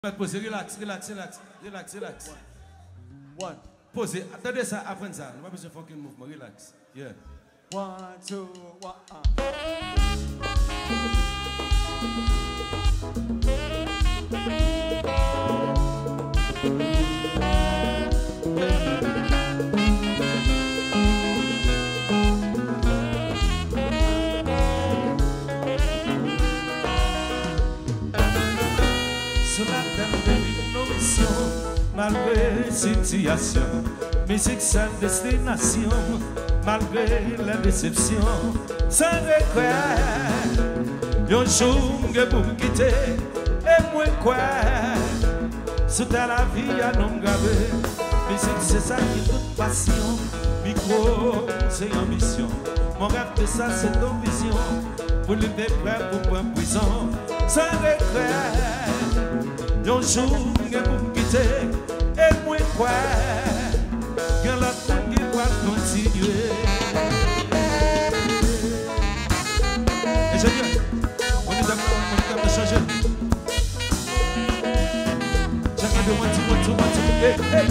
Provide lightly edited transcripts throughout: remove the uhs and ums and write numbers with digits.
Posez, relax, relax, relax, relax, relax. One. Posez, attendez ça, après ça. On va besoin de faire un mouvement, relax. Yeah. 1, 2, 1. Sur la terre de nos missions, malgré situation, musique sans destination, malgré la déception, sans regret. Un jour, je pour me quitter, et moi quoi? Sous la vie à non gravé, musique c'est ça qui est toute passion, micro c'est ambition, mon rêve de ça c'est ton vision, pour lever prêt pour prendre prison, sans regret. Un jour, je pour me quitter, et moi quoi? Que l'autre qui doit continuer. Et je dis, on est d'accord de changer. Chacun de moi, hey, hey.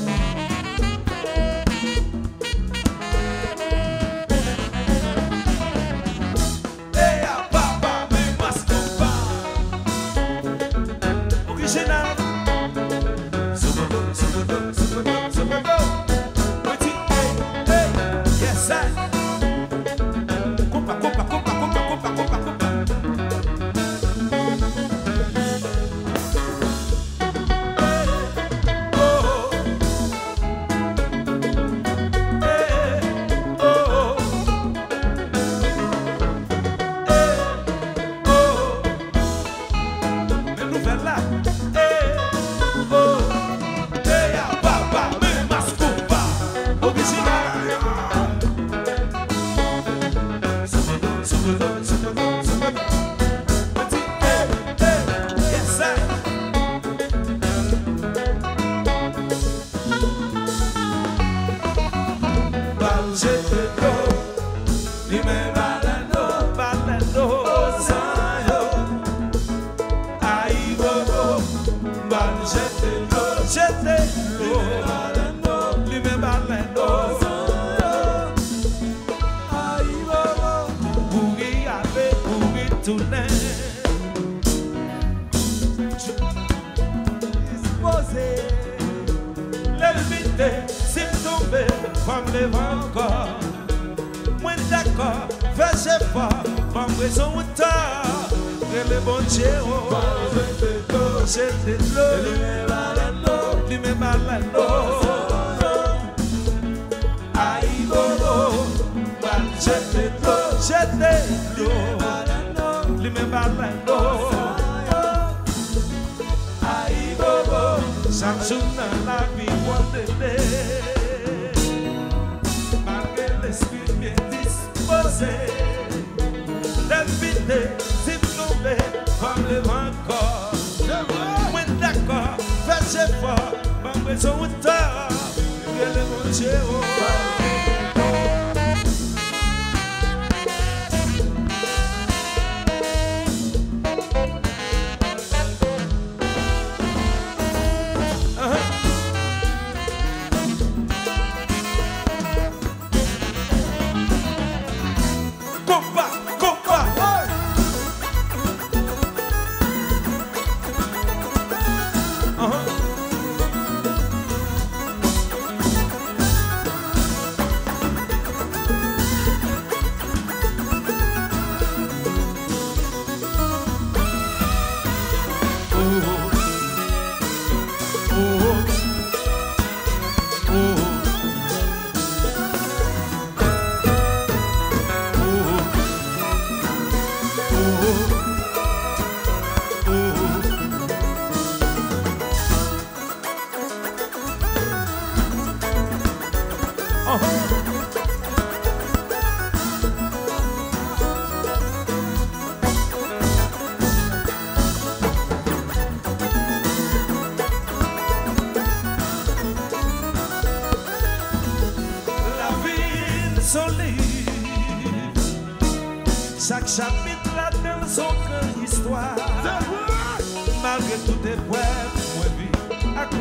Chaque chapitre a dans son cœur histoire. Malgré tout est prêt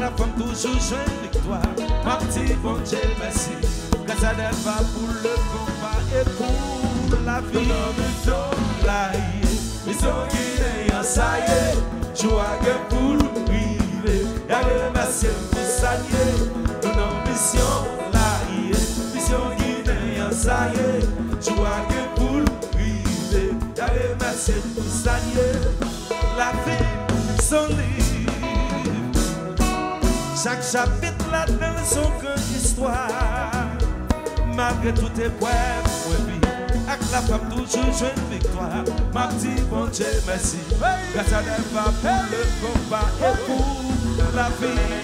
la femme toujours joue une victoire. Ma petite bon Dieu, merci. Grâce à elle va pour le combat et pour la vie. La mission qui est ça y est. Joie que pour vivre. Y'a remercié pour s'allier. Nous avons mission la mission qui est ça y est. Joie que pour vivre. Y'a remercié pour s'allier. La vie, son livre. Chaque chapitre là-dedans, son grande histoire. Malgré toutes les épreuves, oui, avec la femme toujours joue une victoire. Ma petite bon Dieu, merci. Grâce à elle va pour le combat et pour la vie.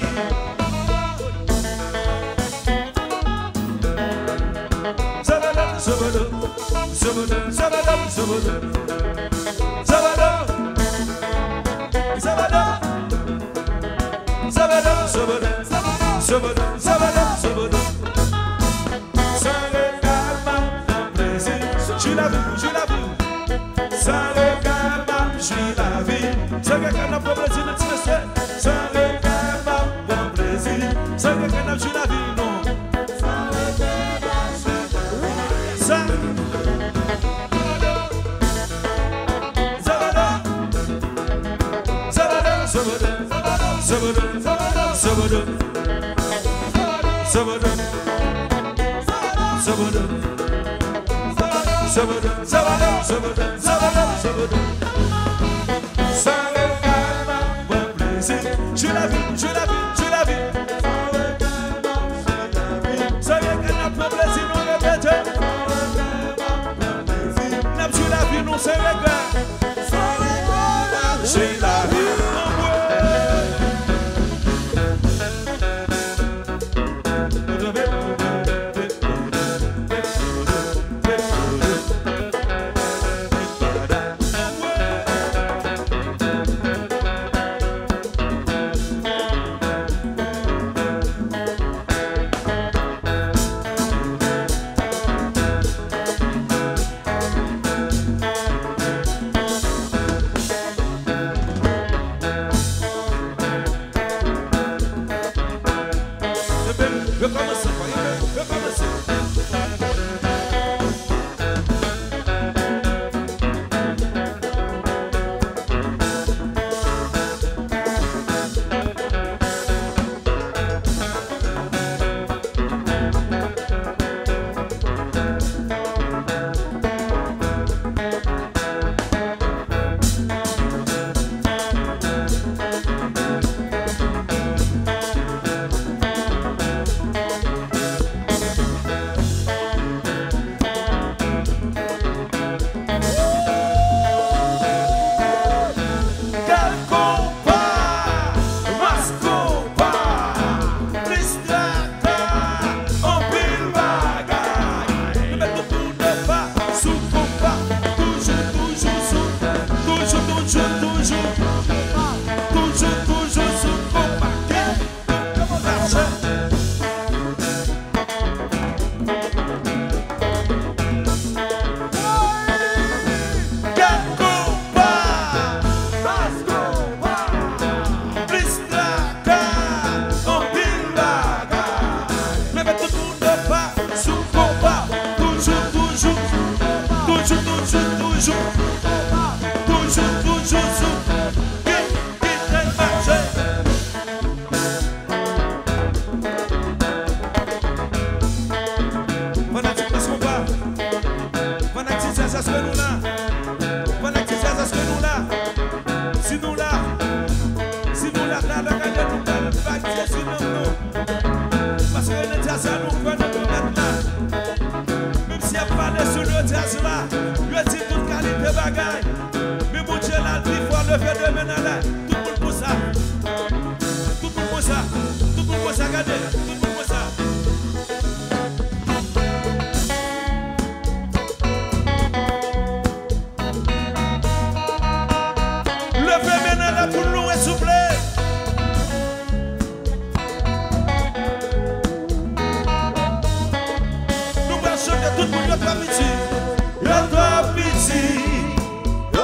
Zabadam, zabadam, zabadam, zabadam, zabadam. Zabadam, zabadam, zabadam, zabadam, zabadam, zabadam, zabadam. Sans regard, ma plaisir, je la vis, sans regard, je la vis. Sans regard, ma plaisir, sans regard, ma plaisir, sans regard, je la vis, non. Sans regard, je la vis, je la vis, je la vis. Sans regard, ma plaisir, non répété. Je la vis, non sans regard. J'ai la vie en moi.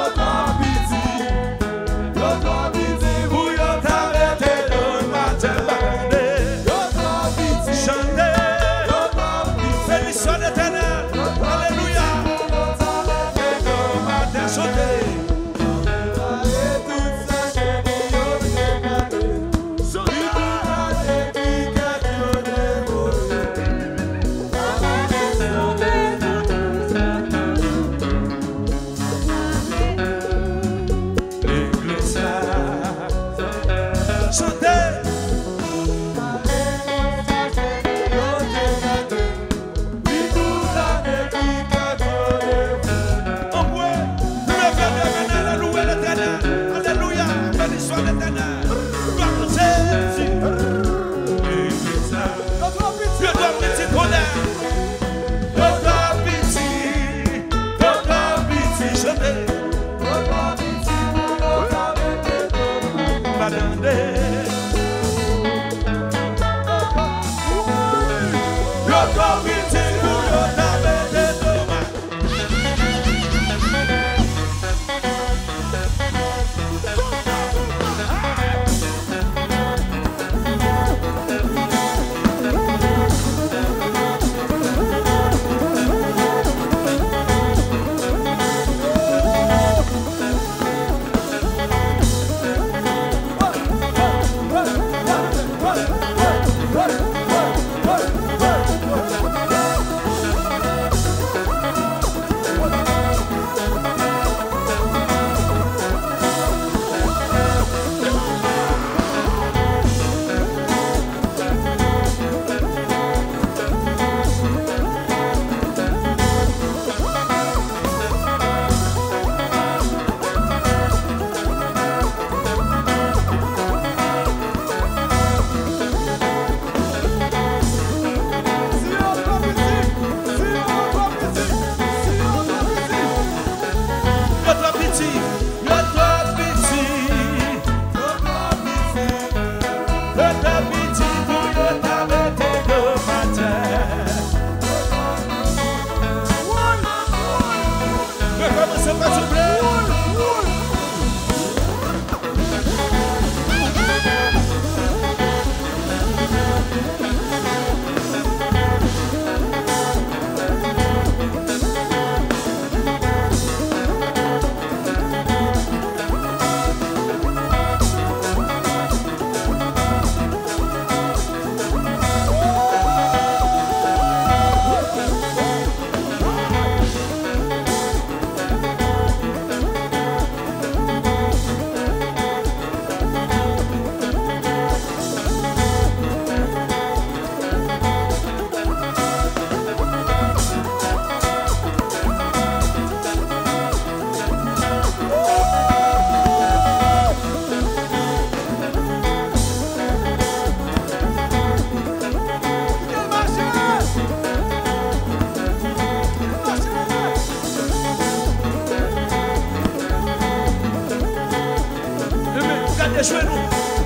Tell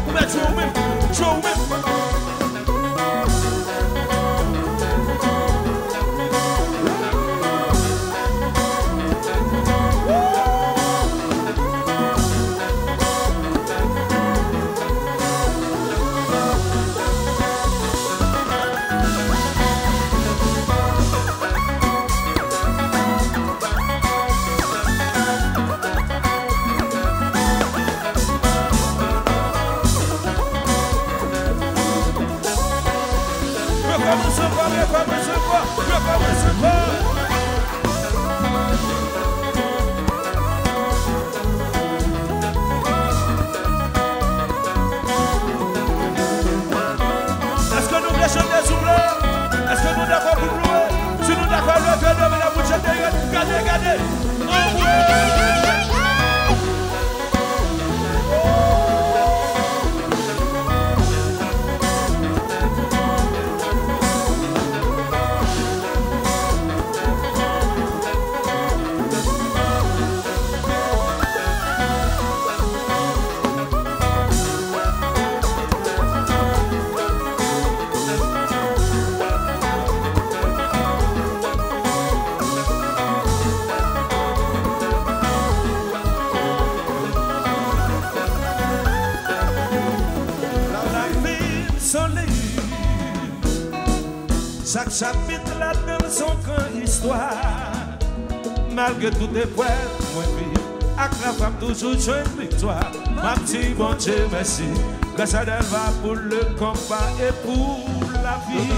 Chaque chapitre là-dedans son grand histoire. Malgré tout épreuve, moi vivre. Avec la femme toujours joue une victoire. Ma petite bon Dieu, merci. Grâce à elle va pour le combat et pour la vie.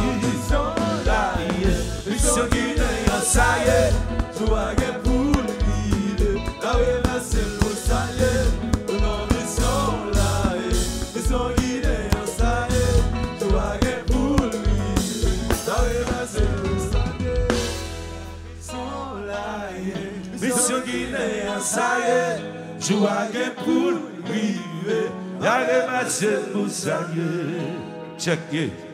Mission Guinéen, ça y est. Joie pour lui. La c'est le salut. Non, mission là. Mission Guinéen, ça y est. Joie pour lui. Mission Guinéen, ça y est, joie pour lui, y'a les matchs pour ça y est. Check it.